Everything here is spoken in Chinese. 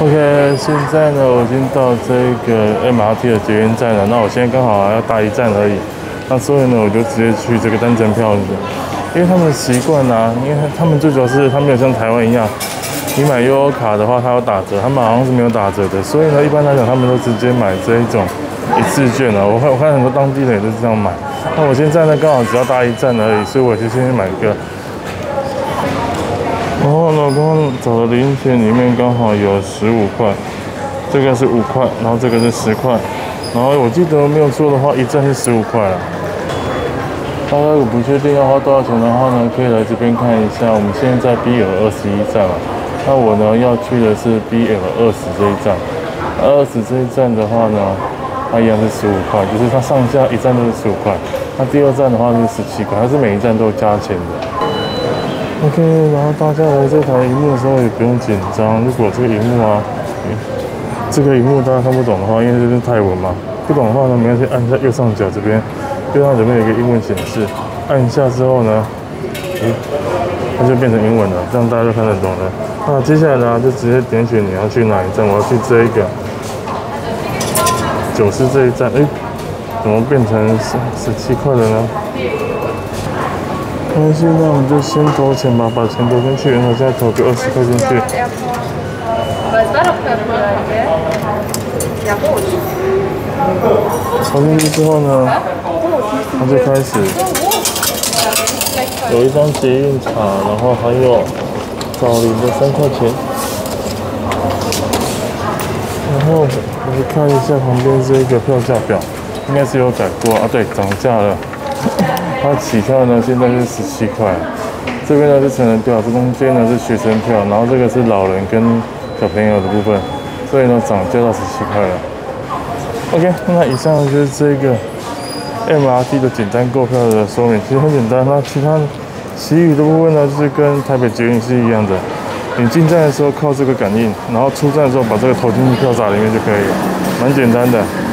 OK， 现在呢，我已经到这个 MRT 的捷运站了。那我现在刚好要搭一站而已，那所以呢，我就直接去这个单程票子，因为他们的习惯啊，因为他们最主要是他没有像台湾一样，你买悠游卡的话，它有打折，他们好像是没有打折的，所以呢，一般来讲他们都直接买这一种一次券啊。我看很多当地人也都是这样买。那我现在呢，刚好只要搭一站而已，所以我就先去买个。然后呢，我刚刚找的零钱里面刚好有15块，这个是5块，然后这个是10块，然后我记得没有错的话，一站是15块了。大家如果不确定要花多少钱的话呢，可以来这边看一下。我们现在在 BL21站了，那我呢要去的是 BL20这一站。20这一站的话呢，它一样是15块，就是它上下一站都是15块。那第二站的话是17块，它是每一站都加钱的。OK， 然后大家来这台荧幕的时候也不用紧张。如果这个荧幕啊，这个荧幕大家看不懂的话，因为这是泰文嘛，不懂的话呢，没关系，按一下右上角这边，右上角这边有一个英文显示，按一下之后呢，它就变成英文了，这样大家就看得懂了。那接下来呢，就直接点选你要去哪一站，我要去这一个94这一站，怎么变成17块了呢？没关系，那我们就先投钱吧，把钱投进去，然后再投个20块进去。投进去之后呢，它就开始有一张捷运卡，然后还有找零的3块钱。然后我们看一下旁边这个票价表，应该是有改过啊，对，涨价了。它起跳呢，现在是17块，这边呢是成人票，这中间呢是学生票，然后这个是老人跟小朋友的部分，所以呢涨价到17块了。OK， 那以上就是这个 MRT 的简单购票的说明，其实很简单。那其余的部分呢，就是跟台北捷运是一样的，你进站的时候靠这个感应，然后出站的时候把这个投进去票闸里面就可以了，蛮简单的。